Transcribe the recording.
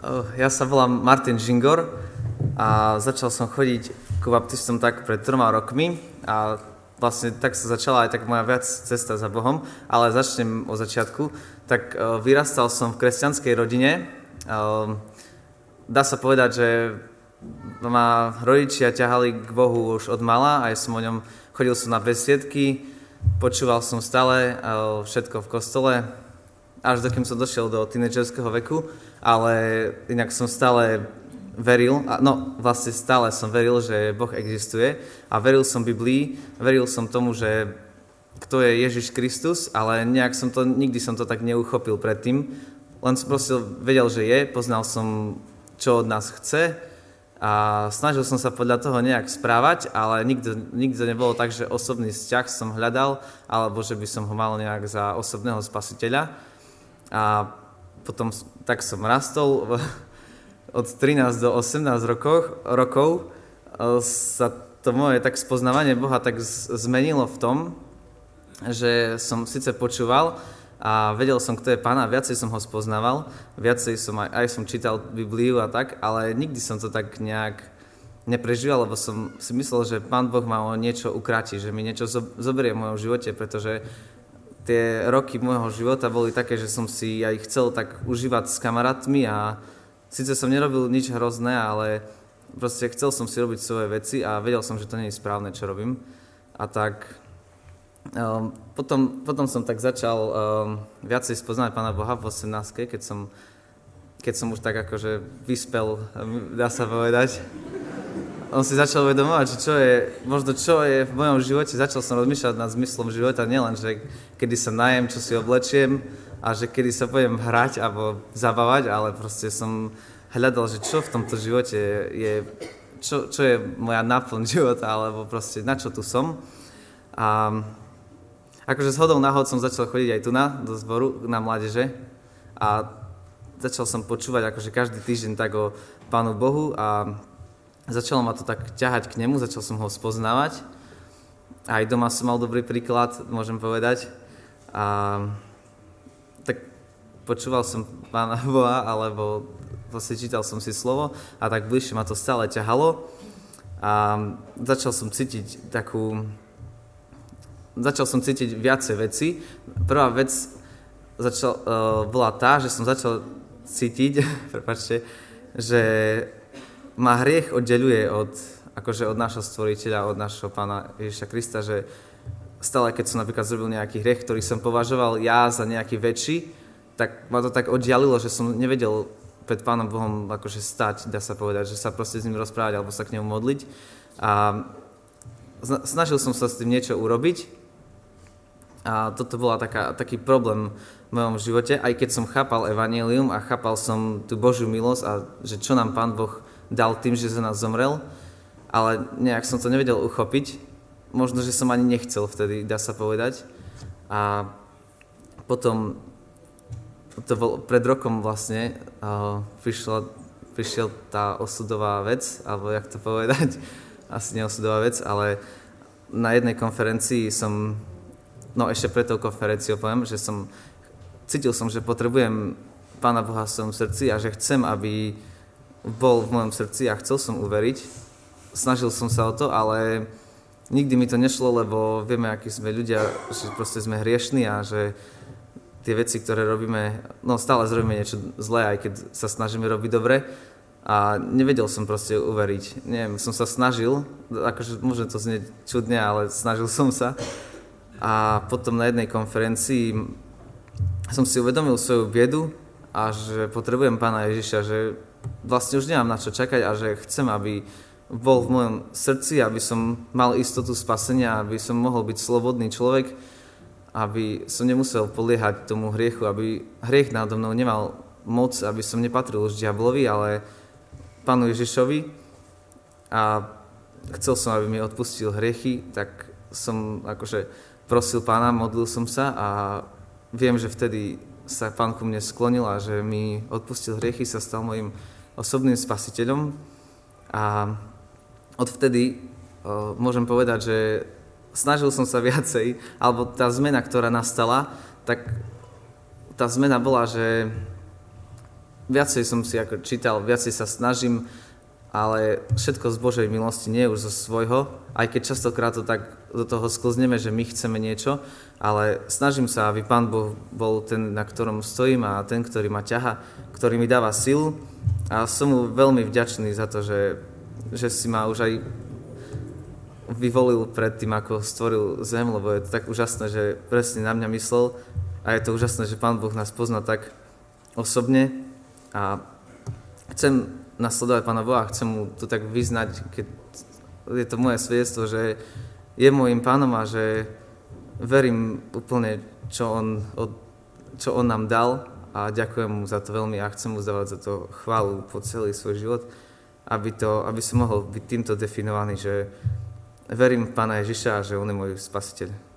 Ja sa volám Martin Žingor a začal som chodiť ku baptistom tak pred 3 rokmi a vlastne tak sa začala aj tak moja viac cesta za Bohom, ale začnem od začiatku. Tak vyrastal som v kresťanskej rodine. Dá sa povedať, že ma rodičia ťahali k Bohu už od mala, aj som o ňom chodil som na besiedky, počúval som stále všetko v kostole, až dokým som došiel do tínedžerského veku, ale inak som stále veril, vlastne stále som veril, že Boh existuje a veril som Biblii, veril som tomu, že kto je Ježiš Kristus, ale nikdy som to tak neuchopil predtým, len som proste vedel, že je, poznal som, čo od nás chce a snažil som sa podľa toho nejak správať, ale nikdy nebolo tak, že osobný vzťah som hľadal, alebo že by som ho mal nejak za osobného spasiteľa. A potom tak som rastol, od 13 do 18 rokov sa to moje tak spoznávanie Boha tak zmenilo v tom, že som síce počúval a vedel som, kto je Pán a viacej som ho spoznával, viacej som aj som čítal Bibliu a tak, ale nikdy som to tak nejak neprežíval, lebo som si myslel, že Pán Boh ma o niečo ukráti, že mi niečo zoberie v mojom živote, pretože tie roky môjho života boli také, že som si aj chcel tak užívať s kamarátmi a síce som nerobil nič hrozné, ale proste chcel som si robiť svoje veci a vedel som, že to nie je správne, čo robím. A tak potom som tak začal viacej spoznať Pána Boha v 18, keď som už tak akože vyspel, dá sa povedať. On si začal uvedomovať, že čo je v mojom živote. Začal som rozmýšľať nad zmyslom života, nielen, že kedy sa najem, čo si oblečiem a že kedy sa budem hrať alebo zabávať, ale proste som hľadal, že čo v tomto živote je, čo je moja náplň života, alebo proste na čo tu som. A akože zhodou náhod som začal chodiť aj tu do zboru, na mládeže a začal som počúvať akože každý týždeň tak o Pánu Bohu a začalo ma to tak ťahať k nemu, začal som ho spoznávať. Aj doma som mal dobrý príklad, môžem povedať. A tak počúval som Pána Boha, alebo vlastne čítal som si slovo a tak bližšie ma to stále ťahalo. A začal som cítiť viacej veci. Prvá vec bola tá, že som začal cítiť, prepáčte, že ma hriech oddeľuje od nášho stvoriteľa, od nášho Pána Ježiša Krista, že stále, keď som napríklad zrobil nejaký hriech, ktorý som považoval ja za nejaký väčší, tak ma to tak oddialilo, že som nevedel pred Pánom Bohom akože stať, dá sa povedať, že sa proste s ním rozprávať alebo sa k nemu modliť. A snažil som sa s tým niečo urobiť a toto bola taký problém v mojom živote, aj keď som chápal evanjelium a chápal som tú Božiu milosť a že čo nám Pán Boh dal tým, že za nás zomrel, ale nejak som to nevedel uchopiť. Možno, že som ani nechcel vtedy, dá sa povedať. A potom, to bol pred rokom vlastne, prišiel tá osudová vec, alebo jak to povedať, asi neosudová vec, ale na jednej konferencii ešte pred tou konferenciou poviem, že cítil som, že potrebujem Pána Boha v svojom srdci a že chcem, aby bol v mojom srdci a chcel som uveriť. Snažil som sa o to, ale nikdy mi to nešlo, lebo vieme, akí sme ľudia, že proste sme hriešní a že tie veci, ktoré robíme, stále zrobíme niečo zlé, aj keď sa snažíme robiť dobre. A nevedel som proste uveriť. Neviem, som sa snažil, akože môže to znieť čudne, ale snažil som sa. A potom na jednej konferencii som si uvedomil svoju biedu a že potrebujem Pána Ježiša, že vlastne už nemám na čo čakať a že chcem, aby bol v mojom srdci, aby som mal istotu spasenia, aby som mohol byť slobodný človek, aby som nemusel podliehať tomu hriechu, aby hriech nádo mnou nemal moc, aby som nepatril už diablovi, ale Pánu Ježišovi. A chcel som, aby mi odpustil hriechy, tak som akože prosil Pána, modlil som sa a viem, že vtedy sa Pán ku mne sklonil a že mi odpustil hriechy, sa stal mojim osobným spasiteľom a odvtedy môžem povedať, že snažil som sa viacej, alebo tá zmena, ktorá nastala, tak tá zmena bola, že viacej som si ako čítal, viacej sa snažím, ale všetko z Božej milosti, nie už zo svojho, aj keď častokrát to tak do toho sklzneme, že my chceme niečo, ale snažím sa, aby Pán Boh bol ten, na ktorom stojím a ten, ktorý ma ťaha, ktorý mi dáva silu a som mu veľmi vďačný za to, že si ma už aj vyvolil pred tým, ako stvoril zem, lebo je to tak úžasné, že presne na mňa myslel a je to úžasné, že Pán Boh nás pozná tak osobne a chcem nasledovať Pána Boha, chcem mu to tak vyznať, keď je to moje svedectvo, že je môjim Pánom a že verím úplne, čo on nám dal a ďakujem mu za to veľmi a chcem mu zdávať za to chválu po celý svoj život, aby som mohol byť týmto definovaný, že verím v Pána Ježiša a že on je môj spasiteľ.